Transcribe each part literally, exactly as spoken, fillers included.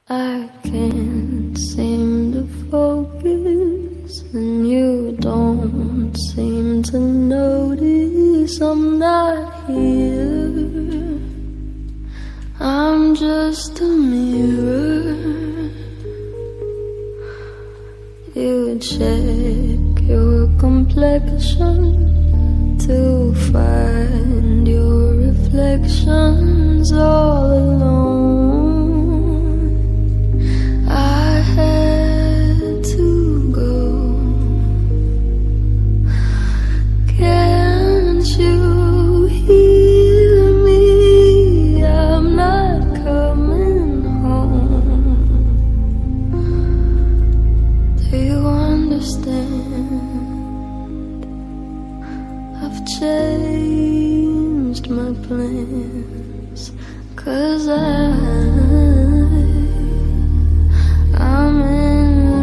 I can't seem to focus, and you don't seem to notice I'm not here. I'm just a mirror. You check your complexion to find your reflections all alone. I had to go. Can't you hear me? I'm not coming home. Do you understand? I've changed my plans, 'cause I, I'm in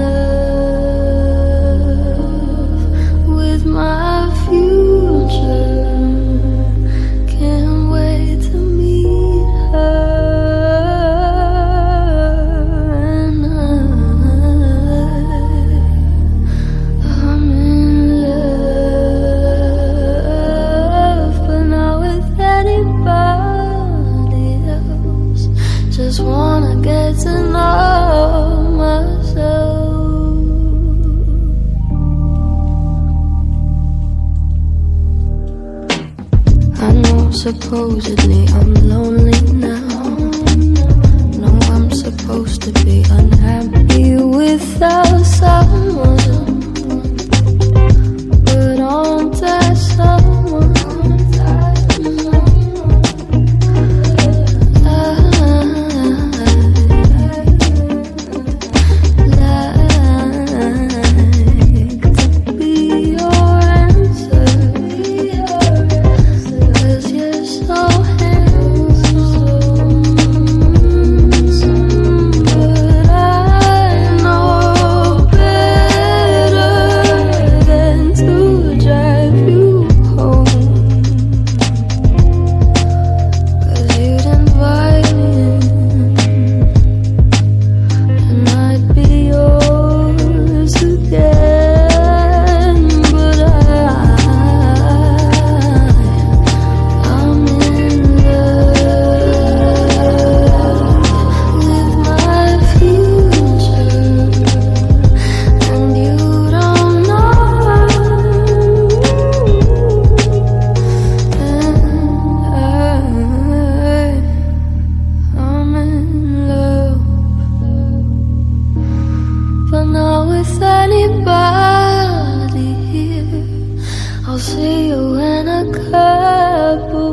love with my future. Can't wait to meet her, and I, I'm in love, but not with anybody else. Just wanna get to know myself. I know supposedly I'm lonely now. No, I'm supposed to be unhappy without someone, but aren't I someone? Anybody here? I'll see you in a couple